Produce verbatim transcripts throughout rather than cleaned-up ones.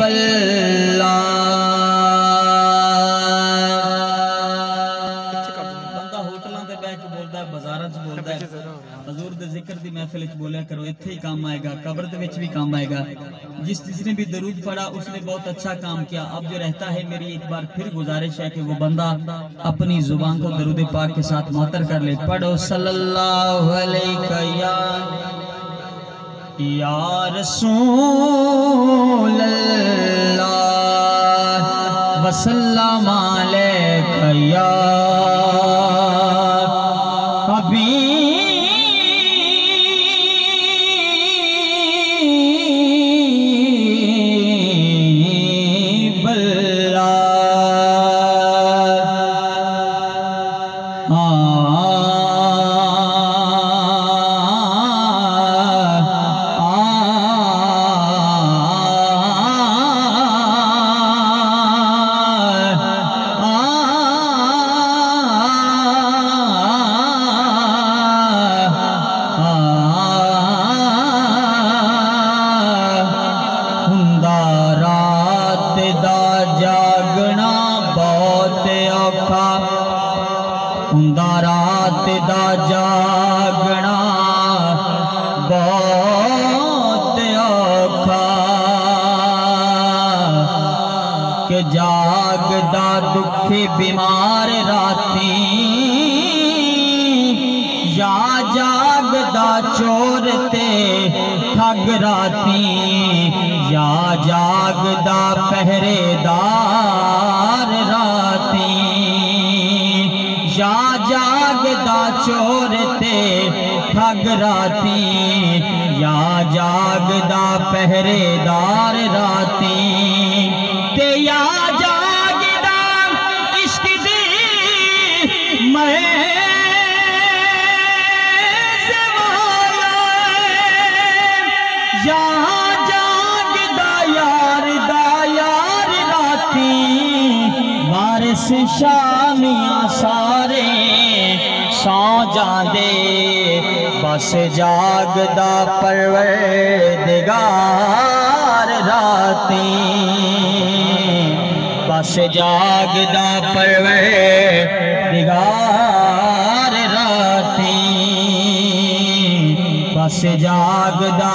बल्ला। बंदा होटलों से बह के बोलता है, बाजारों च बोलता है, हजूर दे जिक्र दी महफिल च बोलिया करो, इत्थे ही काम आएगा, कब्र दे विच भी काम आएगा। जिस जिसने भी दरूद पढ़ा उसने बहुत अच्छा काम किया। अब जो रहता है, मेरी एक बार फिर गुजारिश है कि वो बंदा अपनी जुबान को दरूद पाक के साथ मुअत्तर कर ले। पढ़ो सल्लल्लाहु अलैहि या रसूल अल्लाह वसल्लम अलैका या हबीब अल्लाह। हुंदा रात दा जागना बहुत औखा, कि जागदा दुखी बीमार राती, या जागदा चोर ते ठग राती, या जागदा पहरेदार राती, या जागदा चोर ते ठग राती, या जागदा पहरेदार राती, ते या जागदा इश्क दी मैं या जागदा यार दा यार राती, वारिस शामियां सारे सौ जांदे, बस जागदा परवरदिगार राती, बस जागदा परवरदिगार राती, बस जागदा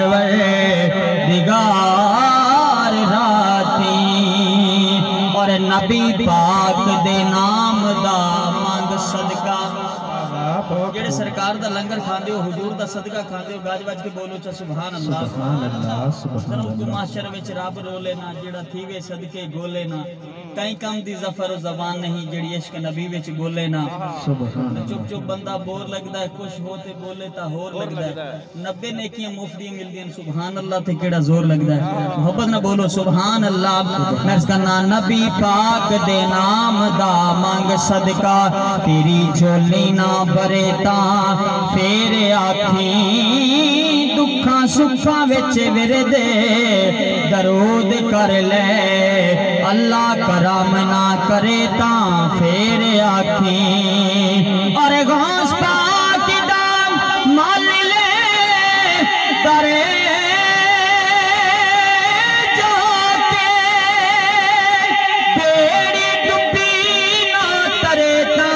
परवरदिगार राती। और नबी पाक दे नाम दा मंग सदका, जेड़े सरकार दा लंगर खांदे हो, हुजूर दा सदका खांदे हो, गाज बाज के बोलो चा सुभान अल्लाह सुभान अल्लाह सुभान अल्लाह। माशर विच रब रोले ना, जेड़ा थीवे सदके गोले ना, कई कम दी ज़फर ज़बान नहीं, जेड़ी इश्क नबी विच बोले ना। सुभान चुप चुप बंदा बोर लगदा है, खुश होते बोले ता होर लगदा है। नब्बे नेकियां मुफ्त दी मिलदियां, सुभान अल्लाह ते केड़ा जोर लगदा है। मोहब्बत ना बोलो सुभान अल्लाह। मैं इसका ना नबी पाक दे नाम दा मंग सदका, तेरी झोली ना भरे ता फेर आखी, दुखा सुखा विच विरदे दरूद कर ले, अल्लाह करम ना करे ता फेर आखी। और गौस पाक दा माल ले दरे जाके, बेड़ी डुबी ना तरे ता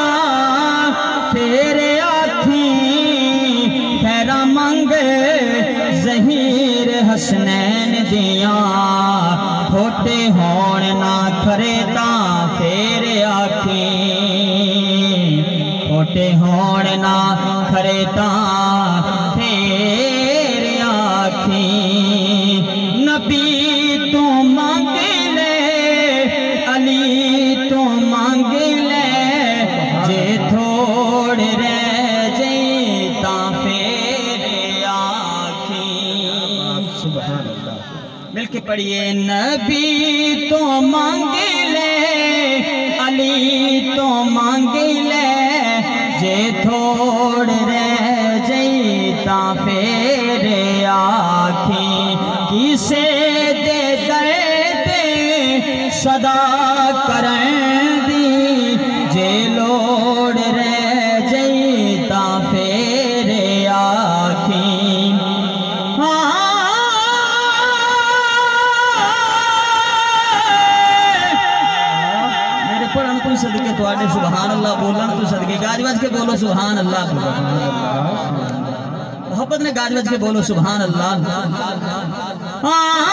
फेर आखी, खैरा मंगे ज़हीर हसनैन दिया, खोटे होण ना खरे ता फेर आखी, खोटे होण ना खरे ता फेर आखी। नबी तो मांग ले, अली तो मांग ले, जे थोड़ रह जाई ता फेर आखी। सुभान अल्लाह। मिलके पढ़िए, नबी तो मांग ले, अली तो मांग ले, जे थोड़ रह जाई ता फेर आखी। किसे दे दर्द सदा करन दी, जे लोड़ रह जाई ता फेर आखी। हाँ तू सदके तुहाडे सुभान अल्लाह बोलन तू सदके गाज बज के बोलो सुभान अल्लाह। मोहब्बत ने गाज बज के बोलो सुभान अल्लाह।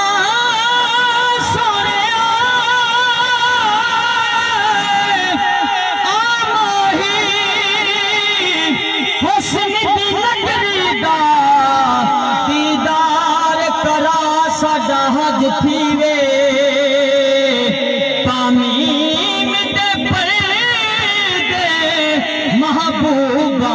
साडा हज थीवे तामीम दे पर्दे महबूबा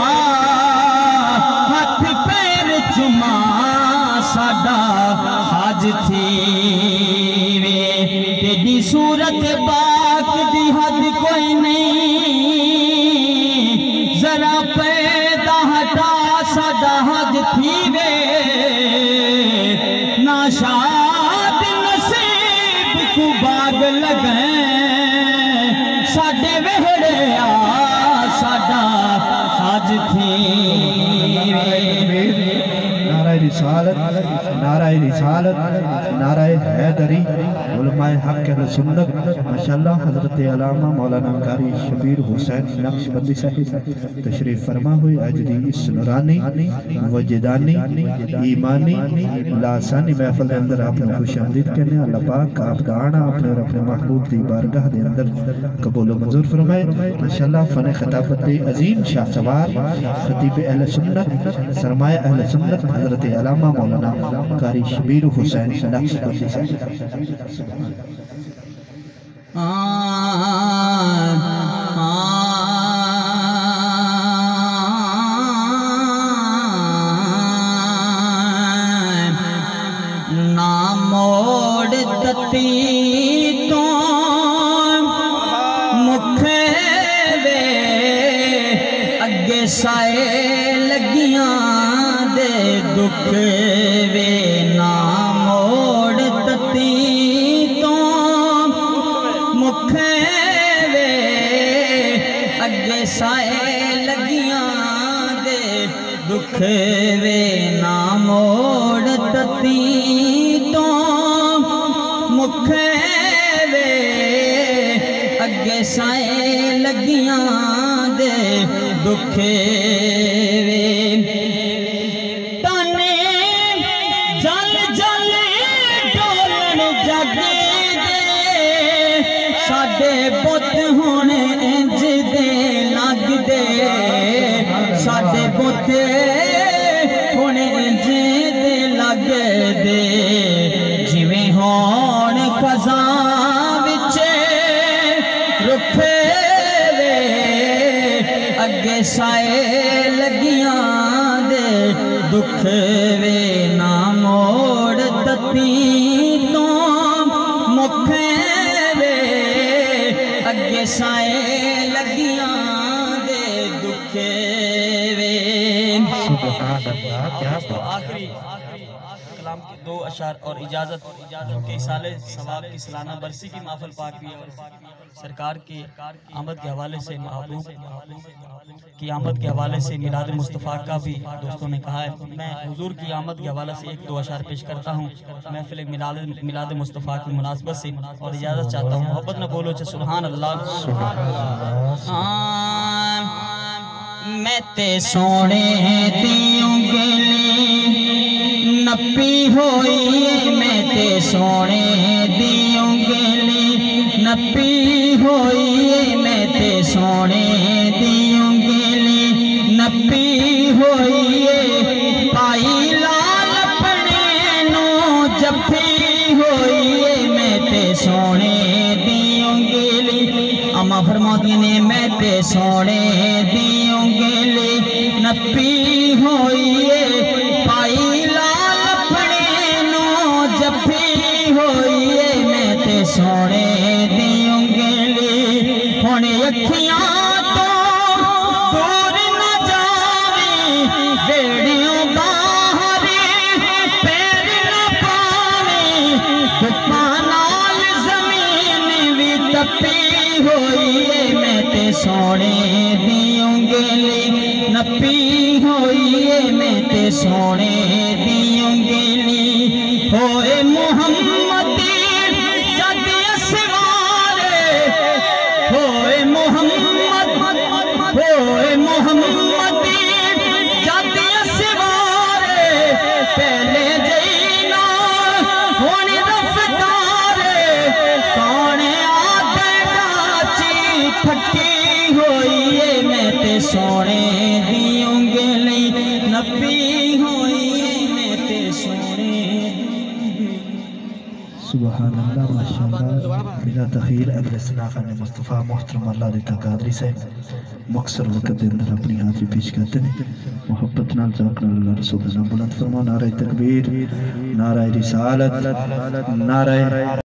हथ पैर चुमा साडा हज थीवे तेरी सूरत पाक दी हद कोई नहीं जरा पैदा हटा साडा हज थीवे नाशाद नसीब को बाग लगे साडे वेहड़े आ साडा हज थीवे। नाराए रिसालत नाराए रिसालत नाराए हैदरी उलमाए हक अहले सुन्नत माशाअल्लाह हजरत अल्लामा मौलाना कारी शबीर हुसैन नक्शबंदी साहिब तशरीफ फरमा हुए आज दी इस नूरानी वजदानी ईमानी लासानी महफिल के अंदर आपने खुशामदीद कहने अल्लाह पाक आप दा आना अपने और अपने महबूब दी बारगाह दे अंदर कबूल व मंजूर फरमाए। माशाअल्लाह फन खिताबत दे अजीम शाहसवार खतीब अहले सुन्नत सरमाया अहले सुन्नत हजरत अल्लामा मौलाना कारी शबीर हुसैन नक्शबंदी साहिब। ना मोड़ तती तो मुखे वे अगे साए लगियां दे दुख वे ना मोड़ तती तो मुखे वे अगे साए लगियां दे दुख वे ना मोड़ तती तो मुखे वे अगे साए लगियां दे दुख वे ताने जल जल डोलन जग दे साडे पुत होने इंज दे लगदे साडे पुत होने इंज दे लगदे जिवें होण खजां विच रुख वे अगे साए लगियां दे दुख वे ना मोड़ तती तो मुख वे अगे साए लगियां दे दुख वे। तो आखिरी कलाम के दो अशार और इजाजत के साले सवाब की सालाना बरसी की महफिल पाक भी है और सरकार के आमद के हवाले से महबूब की आमद के हवाले से मिलाद मुस्तफ़ा का भी दोस्तों ने कहा है। मैं हुजूर की आमद के हवाले से एक दो अशार पेश करता हूँ महफिल मिलाद मिलाद मुस्तफ़ा की मुनासबत से और इजाज़त चाहता हूँ। मोहब्बत न बोलो चे सुभान अल्लाह। मैं ते सोने दी उंगली नपी होई मैं ते सोने दी उंगली नपी होई मैं ते सोने दी उंगली नपी होई पाई लाल अपने नो जफी होई मैं ते सोने दी उंगली अम्मा फरमाती ने मैं ते सोने दी उंगली नपी होई पाई लाल अपने नो जफी होई मैं ते सोने दी उंगली हुण अखियां तो दूर न जावी बेड़ियों बाहर पैर न पावी धुप्पां नाल जमीन भी तपी होई मैं ते सोने दी उंगली नपी होई मैं ते सोने दी उंगली होए मोहम्मद जद असवारे होए सोने दी उंगली नपी होई में ते सोने। सुभान अल्लाह माशाअल्लाह। बिला तखीर अबले सनाखा ने मुस्तफ़ा मोहतरम अल्लाह दे तकादरी से मकसर वक्त के अंदर अपनी हाजिरी पेश करते हैं। मोहब्बत नाल ज़ौक़ नाल अल्लाह रसूल दा नाम बुलंद फरमा। नारे तकबीर, नारे रिसालत, नारे